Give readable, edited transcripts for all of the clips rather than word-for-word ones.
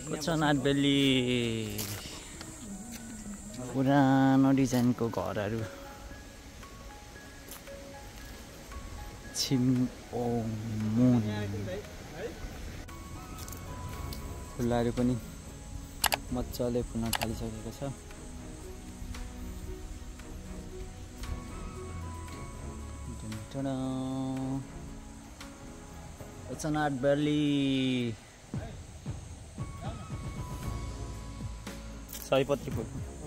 कोचनाथ valley पुरानो डिजाइनको घरहरू छिम्ओमुन फुलहरू पनि मजाले फुल्न थालिसकेको छ। कोचनाथ भ्याली सयपत्री फुल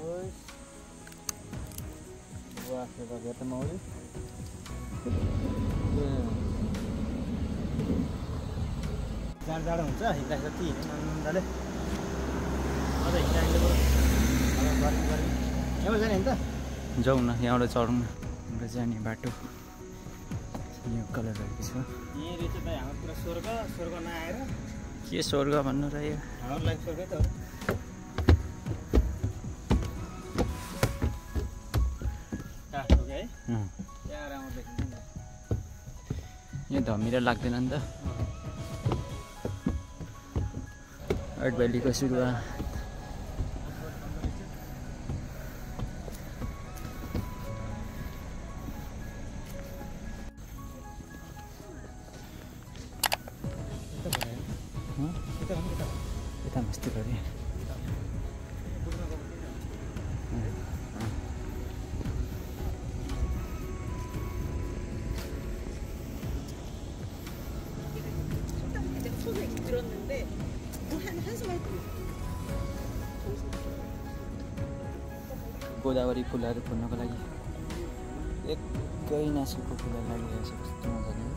जाडो हुन्छ हिँड्दा जति मजाले यहाँबाट जाने नि त जाउँ न यहाँबाट चढौँ न। हाम्रो जाने बाटो यो कलर भएको छ। यहीँ रहेछ त हाम्रो पुरा स्वर्ग स्वर्ग नआएर के स्वर्ग भन्नु र यो हाम्रो लागि स्वर्गै त हो। काठको है त्यहाँ राम्रो देखिन्छ नि यो धमिरा लाग्दैन नि त। आर्ट भ्यालीको सुरुवात यता मस्ती गरे। गोदावरी फुलहरू फुल्नको लागि एकै नासुको फुलहरू लागिरहेको छ। कस्तो मजाले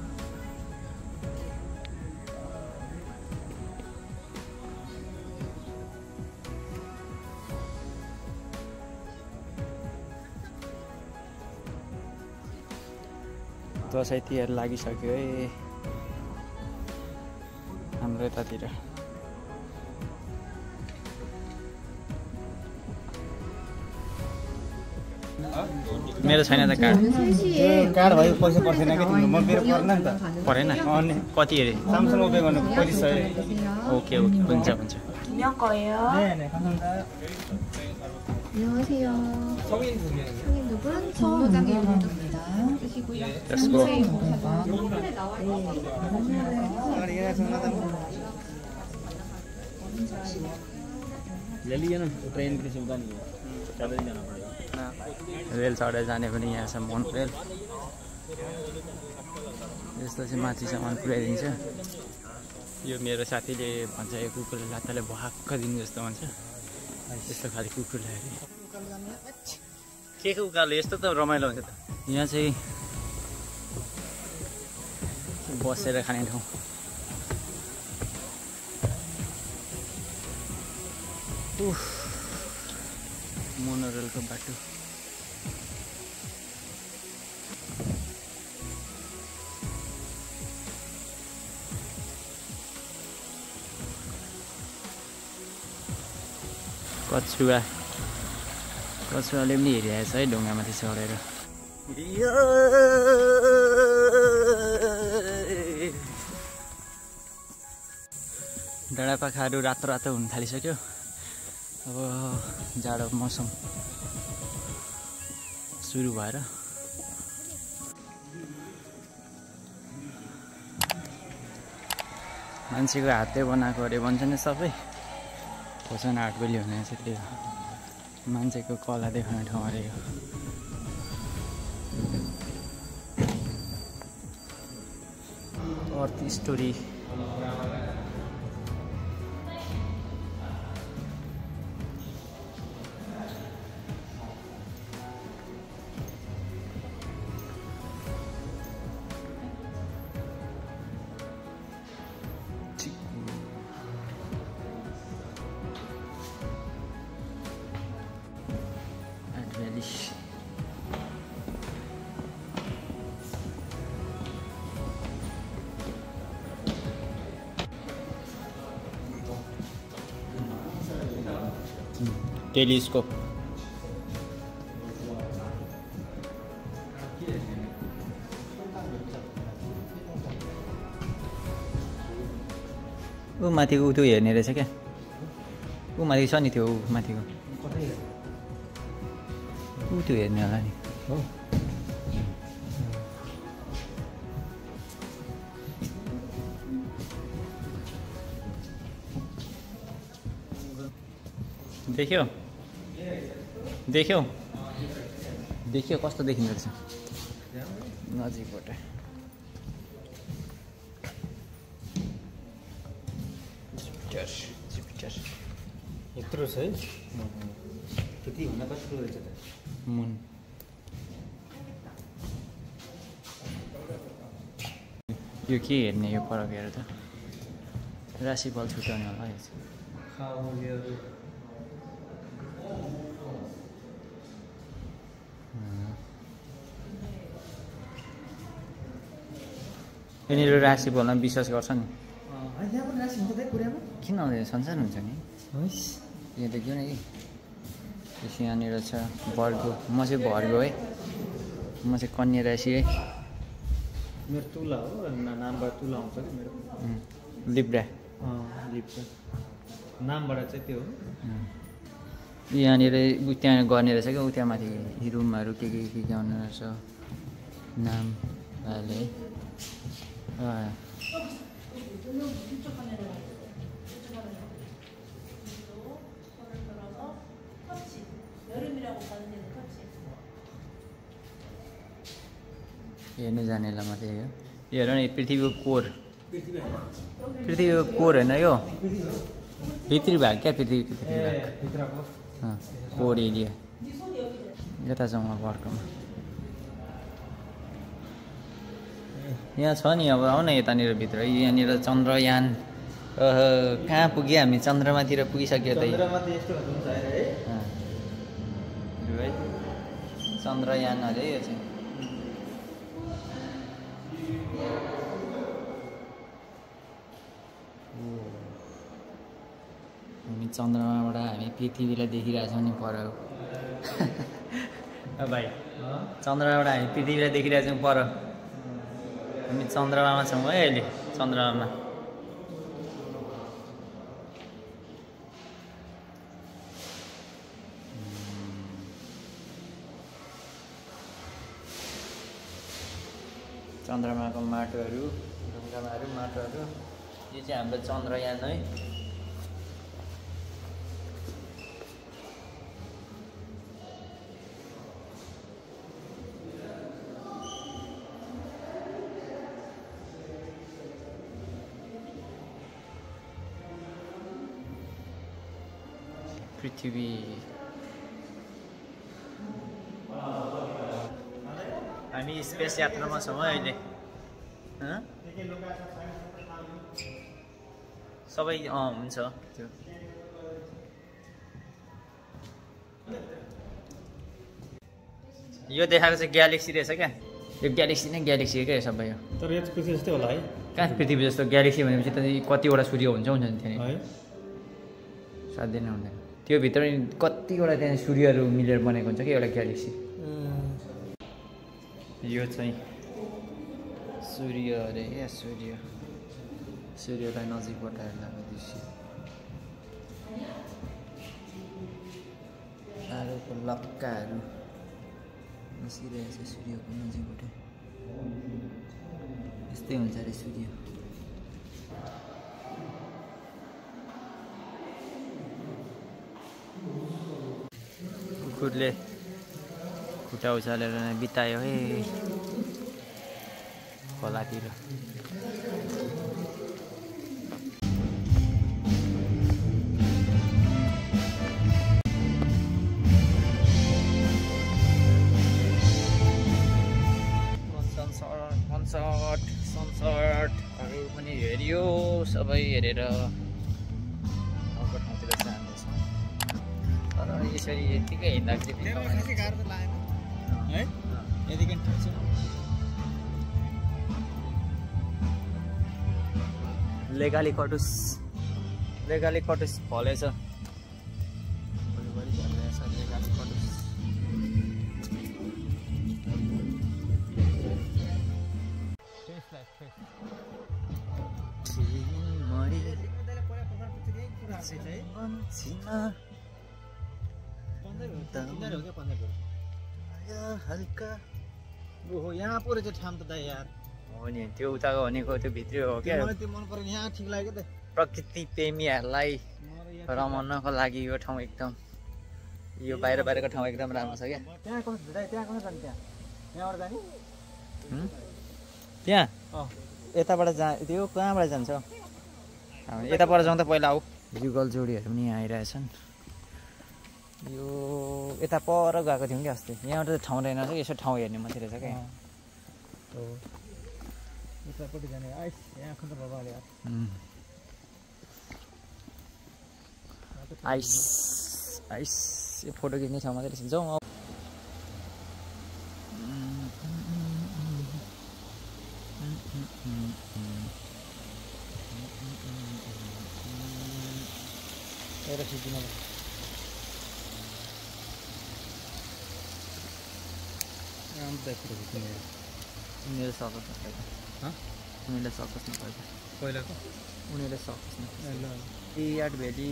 दसैँ तिहार लागिसक्यो है हाम्रो यतातिर। मेरो छैन त कार्ड। कार्ड भयो पैसा पर्दैन कि तिम्रो म मेरो पर्न नि त परेन कति अरे सामसङ पे गर्नु 2500। ओके ओके हुन्छ हुन्छ। 몇 거예요? 네네 감사합니다. 안녕하세요. 성인 분이에요. 성인분은 전노장의 용도입니다. 드시고요. Let's go. ले लिया ना ट्रेन की सुविधा नहीं है पैदल जाना पड़ेगा। रेल चढेर जाने पनि यहाँसम्म रेल यस्तो चाहिँ माथिसम्म पुर्याइदिन्छ। यो मेरो साथीले भन्छ यो कुकुरले लात्ताले भक्क दिनु जस्तो भन्छ। यस्तो खाले कुकुर ल्याएर के उकालो यस्तो त रमाइलो हुन्छ त। यहाँ चाहिँ बसेर खाने ठाउँ। मोनोरेलको बाटो कछुवाले पनि हेरिरहेछ है ढुङ्गामाथि चढेर। डाँडापाखाहरू रातो रातो हुन थालिसक्यो। अब जाडो मौसम सुरु भएर मान्छेको हातले बनाएको अरे भन्छ नि सबै। कोचनाथ आर्ट भ्याली भने चाहिँ त्यो मान्छेको कला देखाउने ठाउँ अरे यो। अर्थ स्टोरी टेलिस्कोप ऊ माथिको उतो हेर्ने रहेछ क्या। ऊ माथि छ नि त्यो माथिको ऊ त्यो हेर्ने होला नि हो देख्यो देख्यो देखियो कस्तो देखिँदो रहेछ नजिकबाट यत्रो छ है त्यति हुन कस्तो रहेछ त मुन यो के हेर्ने यो फरक हेर त राशिफल छुट्याउने होला यो यहाँनिर राशिफलमा विश्वास गर्छ नि किन आउँदैन संसार हुन्छ नि यहाँ देख्यो नि त्यसो यहाँनिर छ भर्गो म चाहिँ भर्गो है म चाहिँ कन्या राशि है मेरो तुला हो नामबाट तुला आउँछ कि मेरो लिब्रा लिप्चा नामबाट चाहिँ त्यो हो यहाँनिर त्यहाँ गर्ने रहेछ क्या ऊ त्यहाँ माथि रुमहरू के आउने रहेछ नाम हाले हेर्नु जानेलाई मात्रै हो यो हेर न पृथ्वीको कोर पृथ्वीको कोर होइन यो भित्री भाग क्या पृथ्वीको कोर एरिया यता जाउँ अब अर्कोमा यहाँ छ नि अब आउ न यतानिर भित्र यहाँनिर चन्द्रयान कहाँ पुग्यो हामी चन्द्रमातिर पुगिसक्यो त चन्द्रयान अरे यो चाहिँ हामी चन्द्रमाबाट हामी पृथ्वीलाई देखिरहेछौँ नि पर भाइ चन्द्रमाबाट हामी पृथ्वीलाई देखिरहेछौँ पर हामी चन्द्रमामा छौँ है अहिले चन्द्रमामा चन्द्रमाको माटोहरू ढुङ्गामाहरू माटोहरू यो चाहिँ हाम्रो चन्द्रयान है पृथ्वी हामी स्पेस यात्रामा छौँ अहिले सबै हुन्छ त्यो यो देखाएको चाहिँ ग्यालेक्सी रहेछ क्या यो ग्यालेक्सी नै ग्यालेक्सी क्या सबै यो तर यो पृथ्वी जस्तै होला है कहाँ पृथ्वी जस्तो ग्यालेक्सी भनेपछि त कतिवटा सूर्य हुन्छ नि त्यहाँनिर है साध्यै नै हुँदैन त्यो भित्र कतिवटा त्यहाँ सूर्यहरू मिलेर बनेको हुन्छ कि एउटा ग्यालेक्सी यो चाहिँ सूर्य अरे या सूर्यलाई नजिकबाट हेर्दाको दृश्य तारोको लक्काहरू बसिरहेछ सूर्यको नजिकबाट यस्तै हुन्छ अरे सूर्य कुकुरले खुट्टा उचालेर बितायो है खोलातिर सनसेटहरू पनि हेरियो सबै हेरेर अर्को ठाउँतिर जाँदैछौँ तर यसरी यतिकै हिँड्दाखेरि है यतिकै लेगाली कटुस फलेछ लेगाली कटुस हल्का ओहो यहाँ पो रहेछ ठाउँ त दा यार हो नि त्यो उताको भनेको त्यो भित्री हो क्या मलाई त्यो मन परेन यहाँ ठिक लाग्यो त प्रकृति प्रेमीहरूलाई रमाउनको लागि यो ठाउँ एकदम यो बाहिरको ठाउँ एकदम राम्रो छ क्या त्यहाँ कसो जाने त्यहाँ यहाँबाट जाने त्यहाँ यताबाट त्यो कहाँबाट जान्छ यताबाट जाउँ त पहिला आऊ जुगल जोडीहरू पनि यहाँ आइरहेछन् यो यता पर गएको थियौँ क्या अस्ति यहाँबाट त ठाउँ रहेन यसो ठाउँ हेर्ने मात्रै रहेछ क्या उतापट्टि जाने आइस यहाँ खन्त भबाले यार आइस आइस यो फोटो खिच्ने ठाउँ मात्रै रहेछ जाउँ एउटा खिच्दिन उनीहरूले सकोस् न पहिला उनीहरूले सकोस् न पहिला पहिलाको उनीहरूले सकोस् न ए आर्ट भ्याली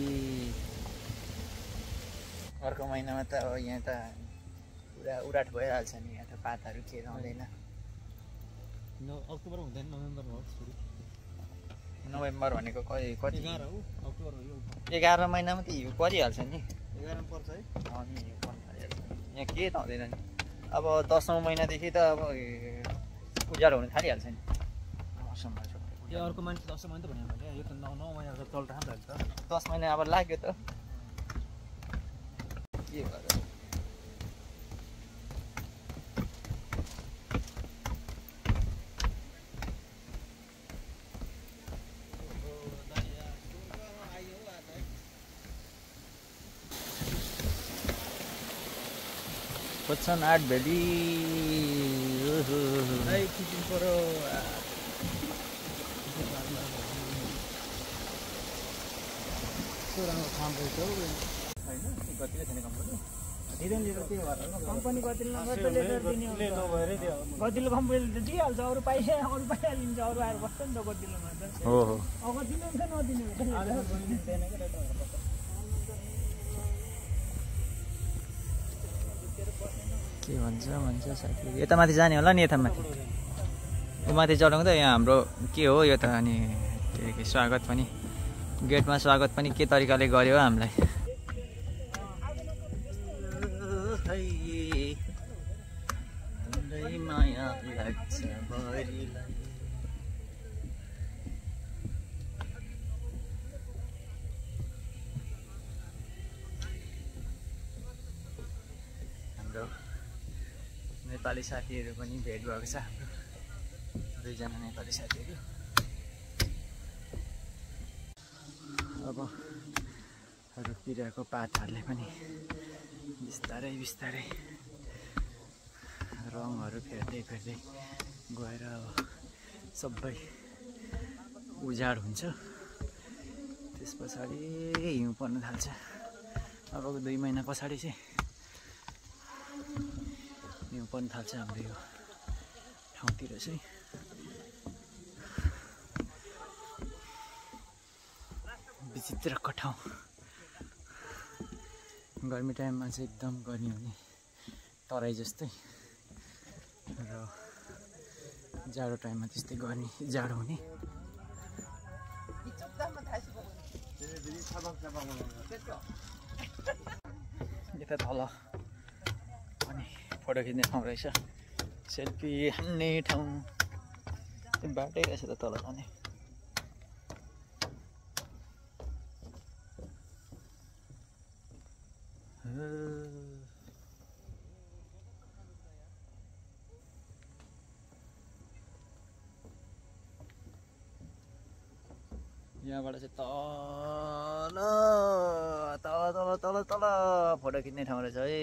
अर्को महिनामा त अब यहाँ त पुरा उराट भइहाल्छ नि यहाँ त पातहरू के रहँदैन अक्टोबर हुँदैन नोभेम्बर हो सुरु नोभेम्बर भनेको कति 11 हो अक्टोबर हो यो 11 महिनामा त हिउँ परिहाल्छ नि 11 मा पर्छ है अनि हिउँ पर्न थालिहाल्छ यहाँ के त हुँदैन नि अब 10औँ महिनादेखि त अब उज्यालो हुन थालिहाल्छ नि मौसममा यो अर्को मान्छे 10 महिना त भने मैले यो त 9 महिना त चल्छ नि त 10 महिना अब लाग्यो त के गर्यो खोज्छन् आर्ट भ्याली खिचिनु पर्यो राम्रो काम रहेछ हौ होइन कतिले छैन कम्पनी दिँदैन लिएर त्यही भएर कम्पनी गतिलो नभएरै गतिलो कम्पनीले त दिइहाल्छ अरू पाइहालिन्छ अरू आएर बस्छ नि त गतिलोमा त हो हो अब गतिलो हुन्छ नदिने के भन्छ साथी यता माथि जाने होला नि यता माथि माथि चढाउँ त यहाँ हाम्रो के हो यो त अनि स्वागत पनि गेटमा स्वागत पनि के तरिकाले गर्यो हामीलाई माया लाग्छ भरिलाई हाम्रो नेपाली साथीहरू पनि भेट भएको छ हाम्रो 2 जना नेपाली साथीहरू अब रुखिरहेको पातहरूले पनि बिस्तारै बिस्तारै रङहरू फेर्दै फेर्दै गएर अब सबै उजाड हुन्छ त्यस पछाडि हिउँ पर्न थाल्छ अब 2 महिना पछाडि चाहिँ हिउँ पर्न थाल्छ हाम्रो यो ठाउँतिर चाहिँ विचित्रको ठाउँ गर्मी टाइममा चाहिँ एकदम गर्मी हुने तराई जस्तै र जाडो टाइममा त्यस्तै गर्मी जाडो हुने यता तल अनि फोटो खिच्ने ठाउँ रहेछ सेल्फी हान्ने ठाउँ बाटै रहेछ त तल जाने यहाँबाट चाहिँ तल तल तल तल तल फोटो खिच्ने ठाउँ रहेछ है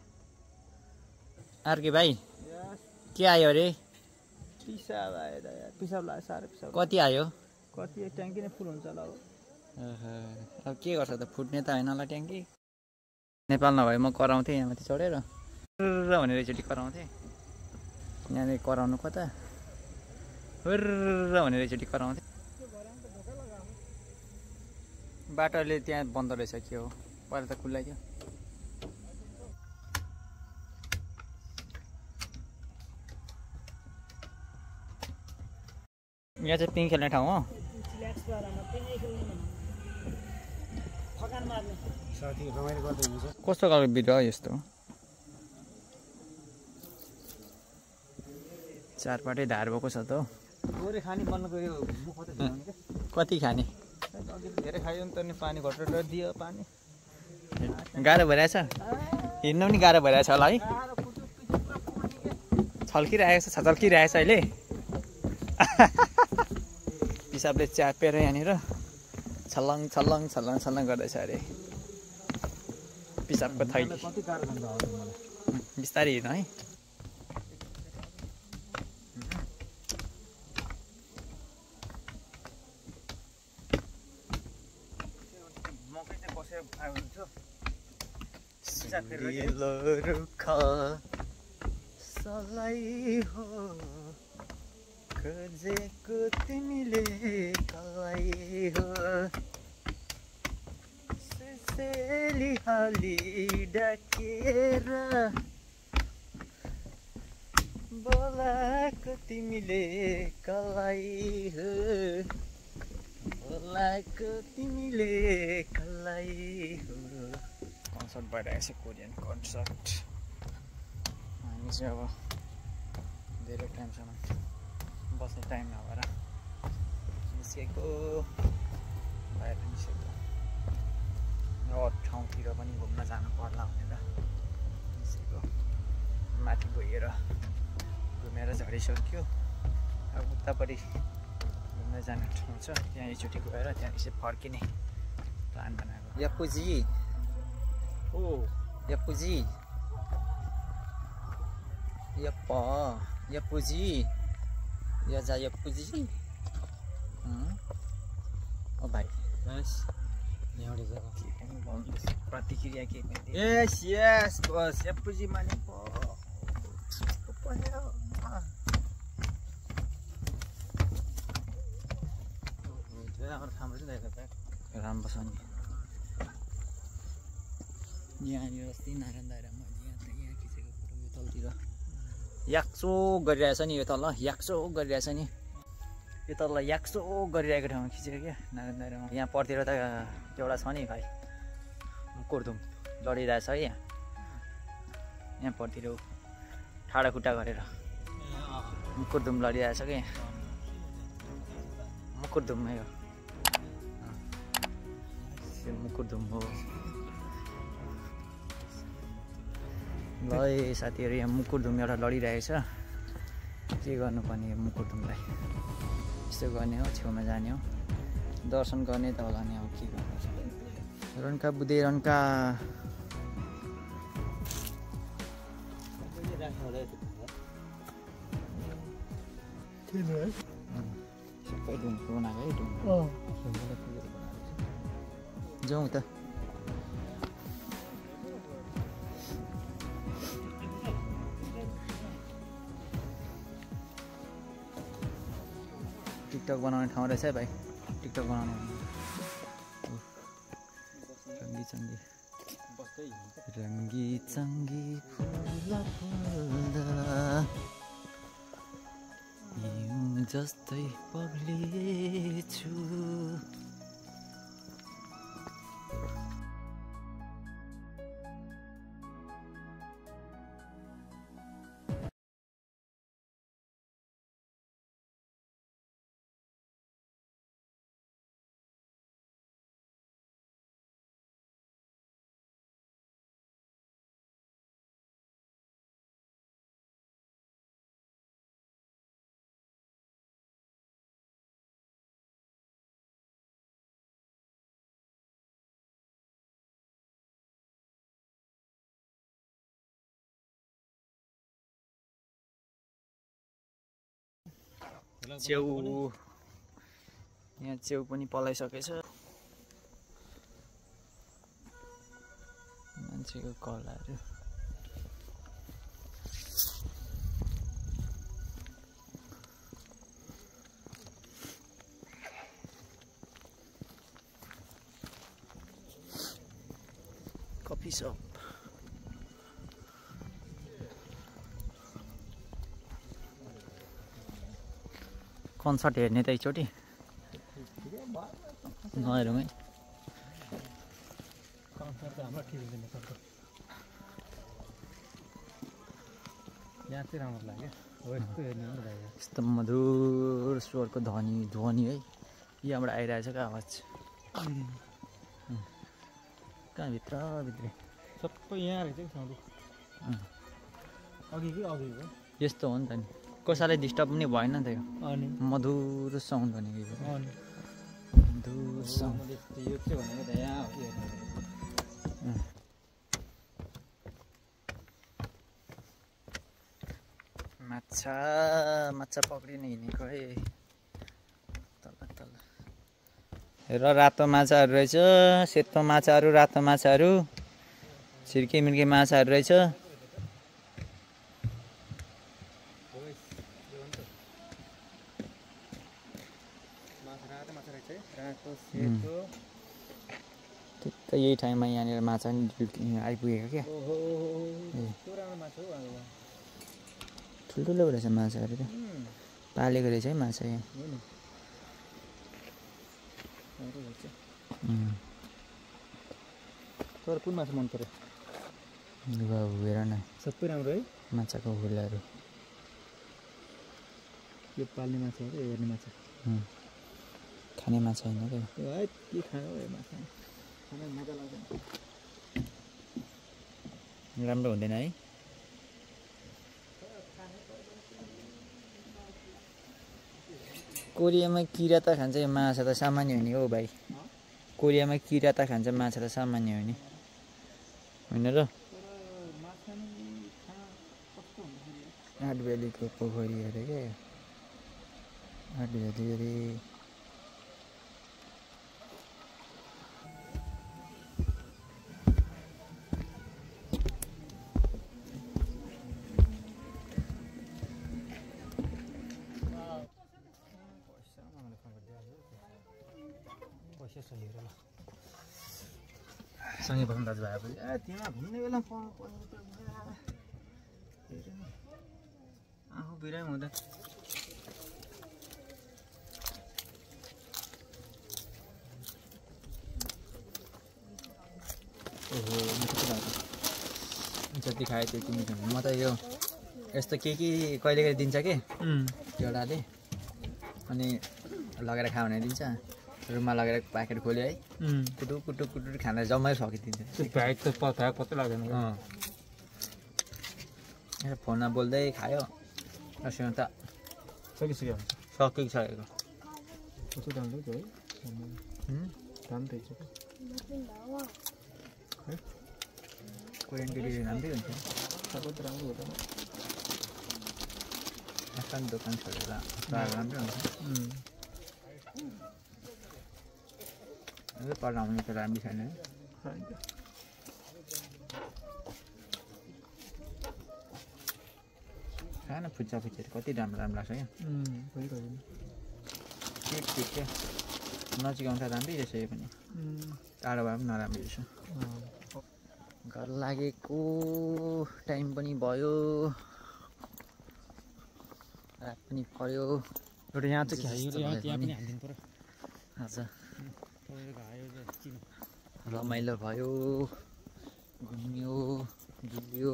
आर्के भाइ के आयो अरे पिसाब आयो त यार पिसाब लाग्यो साह्रै पिसाब कति आयो कति एक ट्याङ्की नै फुल हुन्छ होला अब के गर्छ त फुट्ने त होइन होला ट्याङ्की नेपाल नभए म कराउँथेँ यहाँ माथि चढेर भनेर एकचोटि कराउँथेँ यहाँनिर कराउनु कता भनेर एकचोटि कराउँथेँ बाटोले त्यहाँ बन्द रहेछ के हो पहिला त खुल्ला थियो यहाँ चाहिँ पिङ खेल्ने ठाउँ हो कस्तो खालको बिरुवा हो यस्तो चारपाटे धार भएको छ त कति खाने धेरै खायो नि त नि पानी घटेर दियो पानी गाह्रो भइरहेछ हिँड्नु पनि गाह्रो भइरहेछ होला है छल्किरहेको छ छल्किरहेछ अहिले पिसाबले च्यापेर यहाँनिर छल्लङ छल्लङ छल्लङ छल्लङ गर्दैछ अरे पिसाबको थैली बिस्तारै हिँड्नु है सलाई हो खोजेको तिमीले कलाई हो सेली हाली डाकेर बोलाएको तिमीले कलाई हो बोलाएको तिमीले कलाई हो कन्सर्ट भइरहेको छ कोरियन कन्सर्ट हामी चाहिँ अब धेरै टाइमसम्म बस्ने टाइम नभएर निस्केको बाहिर निस्केको अरू ठाउँतिर पनि घुम्न जानु पर्ला भनेर निस्केको माथि गएर घुमेर झरिसक्यो अब उतापट्टि घुम्न जाने ठाउँ छ त्यहाँ एकचोटि गएर त्यहाँ यसो फर्किने प्लान बनाएको यप्पुजी ओ यप्पुजी यप्पा यप्पुजी यजा यप्पुजी ओ भाइ प्रतिक्रिया के यस यस बस यप्पुजी माने राम्रो छ नि यहाँनिर अस्ति नारायण दाइरामा यहाँ खिचेको फोटो यो तलतिर याक्सो गरिरहेछ नि यो तल याक्सो गरिरहेछ नि यो तल याक्सो गरिरहेको ठाउँमा खिचेको क्या नारायण दाइरामा यहाँ परतिर त एउटा छ नि भाइ मुकुरधुम लडिरहेछ है यहाँ परतिर ठाडा खुट्टा गरेर मुकुरधुम लडिरहेछ क्या मुकुरधुम हो यो मुकुरधुम हो ल साथीहरू यहाँ मुकुरधुम एउटा लडिरहेछ के गर्नुपर्ने यो मुकुरधुमलाई यस्तो गर्ने हो छेउमा जाने हो दर्शन गर्ने त होला नि अब के गर्नु रन्का बुधे रन्का सबै ढुङ्गो बनाएको है ढुङ्गो जाउँ त टिकटक बनाउने ठाउँ रहेछ है भाइ टिकटक बनाउनु रङ्गी चङ्गी रङ्गी चङ्गी फुल फुल्दा हिउँ जस्तै पग्लिछु च्याउ यहाँ च्याउ पनि पलाइसकेछ मान्छेको कलाहरू कफी सप कन्सर्ट हेर्ने त एकचोटि नहेरौँ है यहाँ चाहिँ राम्रो लाग्यो हो यस्तो हेर्नु पनि लाग्यो यस्तो मधुर स्वरको ध्वनि है यहाँबाट आइरहेछ क्या आवाज कहाँ भित्री सबै यहाँ रहेछ कि साउन्ड अघि कि अघि हो यस्तो हो नि त नि कसैलाई डिस्टर्ब पनि भएन नि त यो अनि मधुर साउन्ड भनेको अनि मधुर साउन्ड यो चाहिँ भनेको त यहाँ हो कि हेर्नु माछा पक्रिन हिँडेको है तल र रातो माछाहरू रहेछ सेतो माछाहरू रातो माछाहरू छिर्के मिर्के माछाहरू रहेछ ठिक्क यही ठाउँमा यहाँनिर माछा आइपुगेको क्या ठुल्ठुलो रहेछ माछाहरू त पालेको रहेछ है माछा यहाँ तर कुन माछा मन पर्यो हेर न सबै राम्रो है माछाको हुलाहरू यो पाल्ने माछा हो हेर्ने माछा खाने माछा होइन क्या है के खायो माछा खाना मजा लाग्छ राम्रो हुँदैन है कोरियामा किरा त खान्छ यो माछा त सामान्य हो नि हो भाइ कोरियामा किरा त खान्छ माछा त सामान्य हो नि होइन र आठभ्यालीको पोखरी अरे क्या आठभ्याली अरे सँगै बस्नु दाजु भाइ पनि त्यहाँ घुम्ने बेला आफू बिरामी हुँदा ओहो जति खायो त्यति मिठो म त यो यस्तो के कहिले कहिले दिन्छ कि एउटाले अनि लगेर खा भने दिन्छ रुममा लगेर प्याकेट खोल्यो है कुटुक कुटुक कुटुक खाना जम्मै सकिदिन्छ भ्याग त भ्याग पत्तै लाग्दैन फोनमा बोल्दै खायो असँग त सकिसक्यो सकिसकेको कस्तो दाम है दाम त कोरियन केटी राम्रै हुन्छ सबै त राम्रो हुँदैन आफ्नो दोकान छोडेर राम्रै हुन्छ पढाउने त राम्रै छैन खाना फुच्चा फुच्चीहरू कति राम्रो राम्रो लाग्छ क्या ठिक क्या नजिक आउँछ राम्रै रहेछ यो पनि टाढो भए पनि नराम्रै रहेछ घर लागेको टाइम पनि भयो रात पनि पर्यो एउटा यहाँ चाहिँ खायो यहाँ पनि हालिदिनु पर्यो आज रमाइलो भयो घुम्यो डुल्यो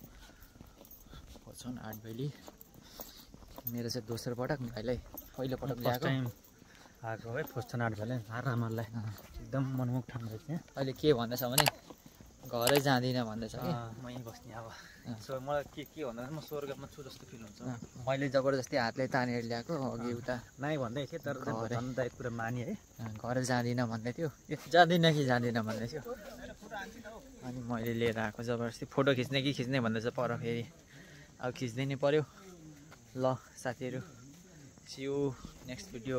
पछौँ आठभैली मेरो चाहिँ दोस्रो पटक भाइलाई पहिलो पटक ल्याएको आएको है फर्स्ट आठभैली रामरलाई एकदम मनमुख ठाउँ रहेछ यहाँ अहिले के भन्दैछ भने घरै जाँदिनँ भन्दैछ कि म यहीँ बस्ने अब सो मलाई के भन्दा म स्वर्गमा छु जस्तो फिल हुन्छ मैले जबरजस्ती हातले तानेर ल्याएको अघि उता नाइ भन्दै थिएँ तर भन्दा कुरा माने है घर जाँदिनँ भन्दै थियो जाँदिनँ कि जाँदिनँ भन्दै थियो अनि मैले लिएर आएको जबरजस्ती फोटो खिच्ने कि खिच्ने भन्दैछ पर फेरि अब खिच्दै नै पर्यो ल साथीहरू सी यू नेक्स्ट भिडियो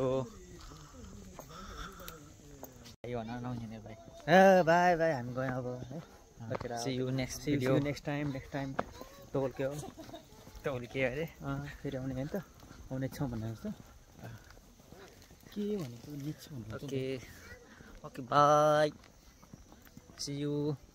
भन नहुने भाइ बाई बाई हामी गयौँ अब है see you next next time टोल्के हो टोल्के अरे फेरि आउने होइन त आउने छौँ भन्ने जस्तो के भनेको निच्छु ओके बाई सी यू